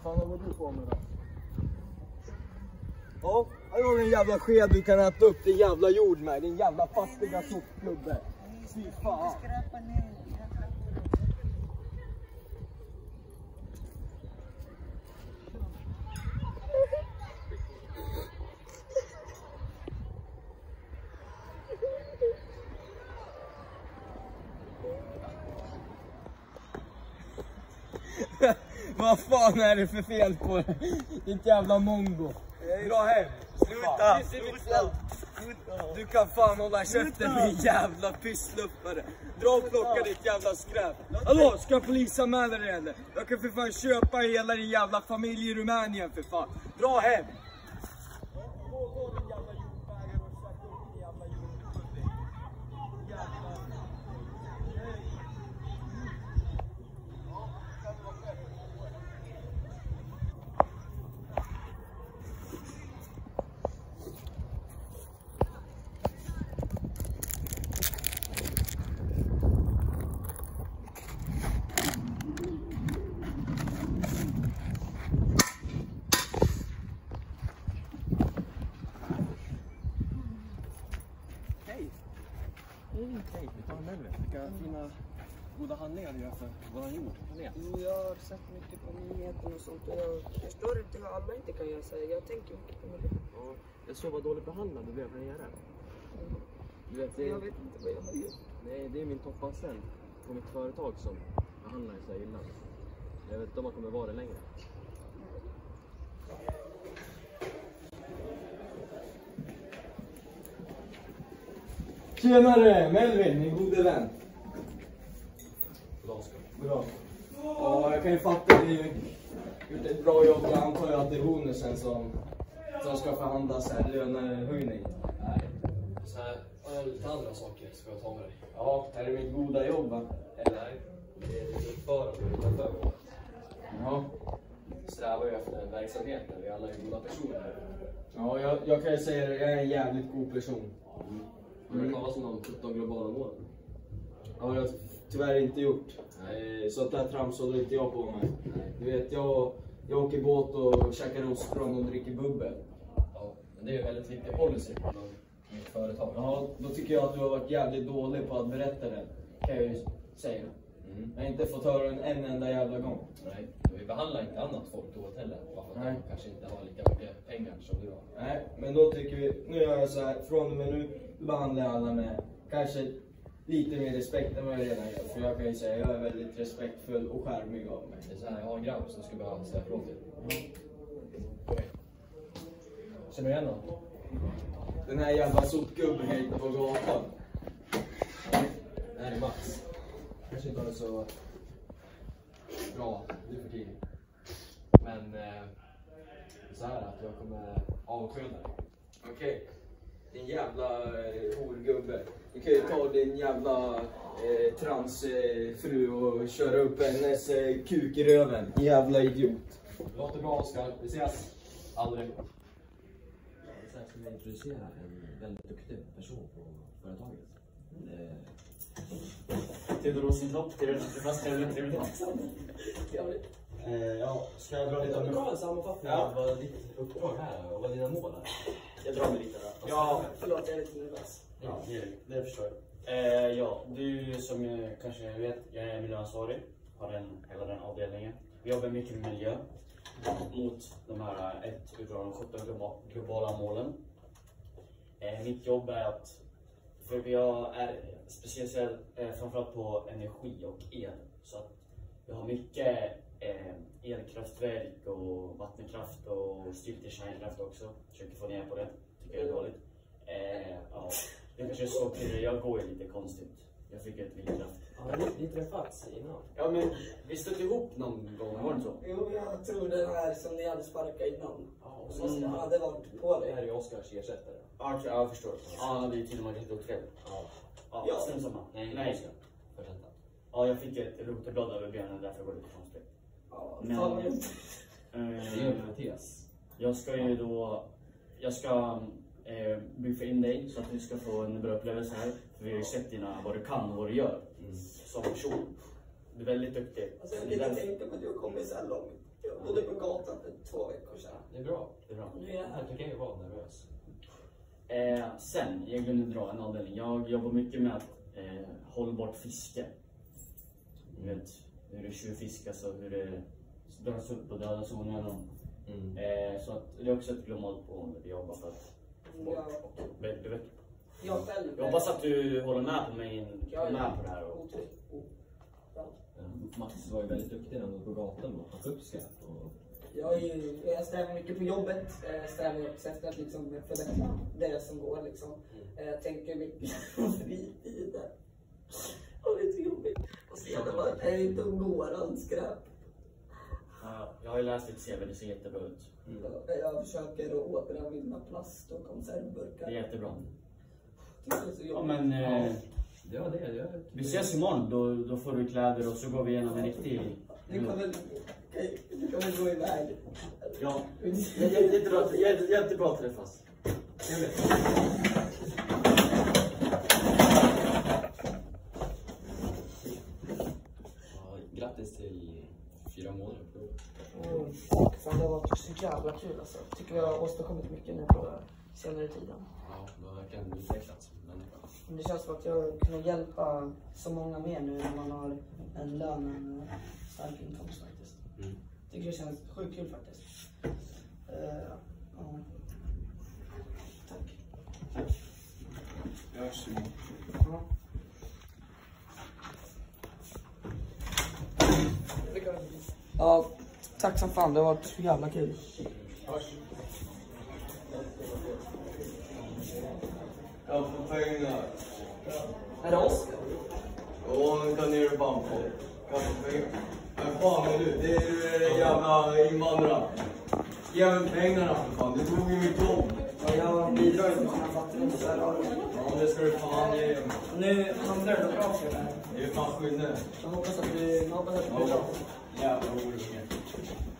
Fan, vad du på med då? Ja, här har du en jävla sked du kan äta upp din jävla jord med. Din jävla fattiga soppgubbe. Fy fan. Vad fan är det för fel på det? Ditt jävla mongo. Dra hem. Sluta. Du kan fan hålla käften med jävla pyssluffare. Dra och plocka ditt jävla skräp. Hallå, ska polisen med dig eller? Jag kan för fan köpa hela din jävla familj i Rumänien för fan. Dra hem. Hej, vi tar en Melvin. Vilka fina, goda handlingar du gör för våran jord. Jag har sett mycket på nyheten och sånt och jag förstår inte hur alla inte kan göra så här. Jag tänker mycket på mig. Ja, jag såg vad dåligt behandlad du blev nere. Du vet, Jag vet inte vad jag har gjort. Nej, det är min toppanställd på mitt företag som behandlar dig så här illa. Jag vet inte om man kommer vara det längre. Tjenare, Melvin, min gode vän. Bra. Ja, jag kan ju fatta att ni gjort ett bra jobb. Jag antar ju att det är bonusen som ska förhandlas här, lönehöjning. Nej, så här, jag har lite andra saker ska jag ta med dig. Ja, är det mitt goda jobb va? Nej, det är utförande utanför. Ja. Strävar ju efter en verksamhet där vi alla är goda personer. Ja, jag kan ju säga det, jag är en jävligt god person. Har du talat om de 17 globala målen? Ja, jag har tyvärr inte gjort. Så att det här trams håller inte jag på med. Du vet, jag åker båt och käkar ostron och dricker bubbel. Ja, men det är ju en väldigt viktig policy på mitt företag. Ja, då tycker jag att du har varit jävligt dålig på att berätta det. Kan jag ju säga. Jag har inte fått höra den en enda jävla gång. Nej, vi behandlar inte annat folk då heller. Bara för att Nej. de kanske inte har lika mycket pengar som du har. Nej, men då tycker vi, nu gör jag så här, från och med nu behandlar jag alla med kanske lite mer respekt än vad jag redan gör. För jag kan ju säga, jag är väldigt respektfull och charmig av mig. Det är så här, jag har en grabb som ska behöva säga ifrån till. Okay. Känner du igen honom? Den här jävla sopgubben jag hittar på gatan. Det här är Max. Kanske inte var så bra nu för tiden. Men så här att jag kommer avskeda dig. Okej. Din jävla horgubbe. Du kan ju ta din jävla transfru och köra upp hennes kuk i röven. Jävla idiot. Låter bra, Oskar. Vi ses. Aldrig. Så här ska vi introducera en väldigt duktig person på företaget. Theodor Rosentopp, det är den fast trevligt. Ja, ska jag dra lite av en sammanfattning av vad ditt uppdrag här och vad dina mål är? Jag drar mig lite där. Ja, förlåt, jag är lite nervös. Ja, det förstår jag. Ja, du som kanske vet, jag är miljöansvarig. Har hela den avdelningen. Vi jobbar mycket med miljö. Mot de här ett utav de 17 globala målen. Mitt jobb är att, för jag är speciellt framförallt på energi och el. Så att vi har mycket elkraftverk och vattenkraft och styrt till kärnkraft också. Försöker få ner på det, tycker jag är dåligt. Ja, det kanske såg till det, jag går ju lite konstigt. Jag fick ett vindkraft. Ja, vi träffats innan. Ja, men vi stötte ihop någon gång, var det så? Jo, jag tror den här som ni hade sparkat innan. Ja, Så han hade varit på det här dig. är Oskars ersättare. Ja, okej, jag förstår. Ja, det är till och med lite otrevligt. Ja, stämmer samma. Nej. Oskar. Fortsätta. Ja, jag fick ett roteblad över benen, därför var det lite konstigt. Ja, Men, fan. Det är en parentes. jag ska briefa in dig så att du ska få en bra upplevelse här. För vi har ju sett vad du kan och vad du gör som person. Du är väldigt duktig. Alltså, jag kan inte tänka mig att du har kommit så här långt. Jag bodde på gatan för 2 veckor sedan. Det är bra. Det är bra. Nu är jag här. Helt okej att vara nervös. Sen, jag glömde dra en avdelning. Jag jobbar mycket med att hållbart fiske. Du vet hur det tjuvfiskas och hur det dras upp och dödas zonen. Så att det är också ett globalt på vi jobbar för att... Du vet. Jag själv. Jag hoppas att du håller med på mig med på det här. Max var ju väldigt duktig när han var på gatan och han upp skräp. Jag strävar mycket på jobbet. Strävar också efter att liksom förbättra det som går liksom. Jag tänker mycket på fritiden. Och det är så jobbigt. Och sedan bara, är det inte går allt skräp. Ja, jag har ju läst ditt CV, det ser jättebra ut. Jag försöker att återanvända plast och konservburkar. Det är jättebra. Det är så jobbigt. Ja men... vi ses imorgon, då får du kläder och så går vi igenom en riktig... Du kan väl gå iväg. Ja, jättebra att träffas. Grattis till 4 månader på jobbet. Fan, det har varit så jävla kul alltså. Jag tycker jag har åstadkommit mycket nu på senare tiden. Ja, du har verkligen utvecklats som människa. Det känns som att jag kan hjälpa så många mer nu när man har en lön och en stark inkomst faktiskt. Jag tycker det känns sjukt kul faktiskt. Ja. Tack. Ja. Ja, tack som fan. Det har varit så jävla kul. Jag får pengar. Är det Oskar? Ja, men kan ner band på. Jag får pengar. Men fan är du? Det är den jävla invandraren. Ge mig pengarna för fan. Du tog ju mitt jobb. Ja, jag bidrar ju med sina fattigdom så här. Ja, det ska du fan ge mig. Nu handlar det bra för det. Det är fan skillnad. Jag hoppas att du blir bra. Jävla orolig.